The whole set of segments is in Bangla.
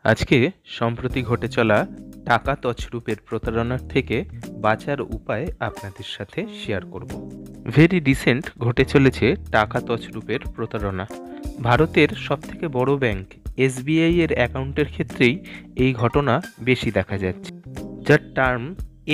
আজকে সম্প্রতি ঘটে চলা টাকা তছরূপের প্রতারণার থেকে বাঁচার উপায় আপনাদের সাথে শেয়ার করব। ভেরি রিসেন্ট ঘটে চলেছে টাকা তছরূপের প্রতারণা। ভারতের সবথেকে বড় ব্যাংক এসবিআই এর অ্যাকাউন্টের ক্ষেত্রেই এই ঘটনা বেশি দেখা যাচ্ছে, যার term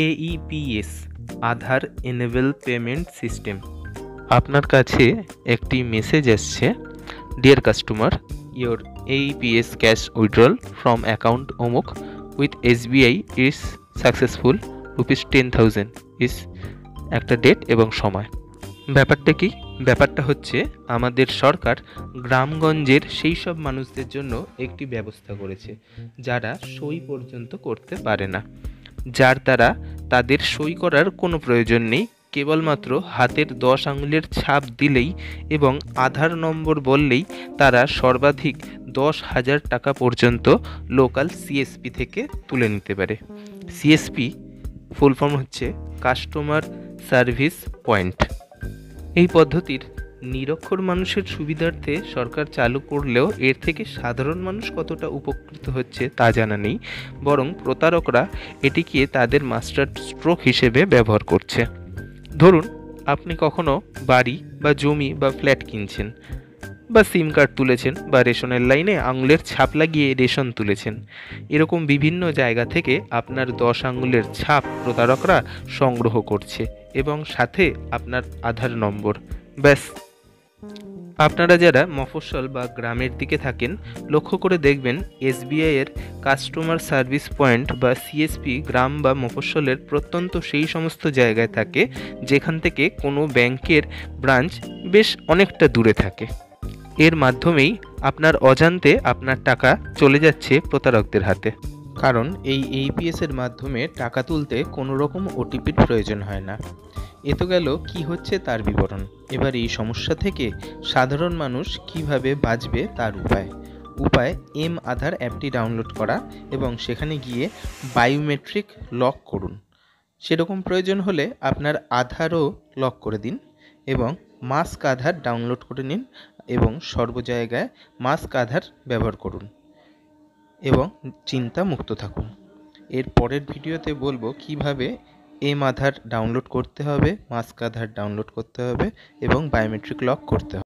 AEPS Aadhaar enable payment system. আপনার কাছে একটি মেসেজ আসছে, dear customer, your AEPS cash withdrawal from account অমুক with SBI is successful, ₹10,000 is একটা ডেট এবং সময়। ব্যাপারটা কি? ব্যাপারটা হচ্ছে আমাদের সরকার গ্রামগঞ্জের সেই সব মানুষদের জন্য একটি ব্যবস্থা করেছে যারা সই পর্যন্ত করতে পারে না, যার দ্বারা তাদের সই করার কোনো প্রয়োজন নেই, কেবলমাত্র হাতের 10 আঙুলের ছাপ দিলেই এবং আধার নম্বর বললেই তারা সর্বাধিক 10,000 টাকা পর্যন্ত লোকাল সিএসপি থেকে তুলে নিতে পারে। সিএসপি ফুল ফর্ম হচ্ছে কাস্টমার সার্ভিস পয়েন্ট। এই পদ্ধতির নিরক্ষর মানুষের সুবিধার্থে সরকার চালু করলেও এর থেকে সাধারণ মানুষ কতটা উপকৃত হচ্ছে তা জানা নেই, বরং প্রতারকরা এটিকে তাদের মাস্টার স্ট্রোক হিসেবে ব্যবহার করছে। ধরুন আপনি কখনো বাড়ি বা জমি বা ফ্ল্যাট কিনছেন, বা সিম কার্ড তুলেছেন, বা রেশনের লাইনে আঙুলের ছাপ লাগিয়ে রেশন তুলেছেন। এরকম বিভিন্ন জায়গা থেকে আপনার 10 আঙুলের ছাপ প্রতারকরা সংগ্রহ করছে এবং সাথে আপনার আধার নম্বর। ব্যাস, আপনারা যারা মফস্বল বা গ্রামের দিকে থাকেন লক্ষ্য করে দেখবেন এসবিআই এর কাস্টমার সার্ভিস পয়েন্ট বা সিএসপি গ্রাম বা মফস্বলের প্রত্যন্ত সেই সমস্ত জায়গায় থাকে যেখান থেকে কোনো ব্যাংকের ব্রাঞ্চ বেশ অনেকটা দূরে থাকে। এর মাধ্যমেই আপনার অজান্তে আপনার টাকা চলে যাচ্ছে প্রতারকদের হাতে। কারণ এই AEPS এর মাধ্যমে টাকা তুলতে কোনো রকম ওটিপির প্রয়োজন হয় না। এ তো গেল কি হচ্ছে তার বিবরণ। এবার এই সমস্যা থেকে সাধারণ মানুষ কিভাবে বাঁচবে তার উপায় আধার অ্যাপটি ডাউনলোড করা এবং সেখানে গিয়ে বায়োমেট্রিক লক করুন। সেরকম প্রয়োজন হলে আপনার আধারও লক করে দিন এবং মাস্ক আধার ডাউনলোড করে নিন এবং সর্ব জায়গায় মাস্ক আধার ব্যবহার করুন এবং চিন্তা মুক্ত থাকুন। এর পরের ভিডিওতে বলবো কিভাবে আধার ডাউনলোড করতে হবে, মাস্ক আধার ডাউনলোড করতে হবে এবং বায়োমেট্রিক লক করতে হবে।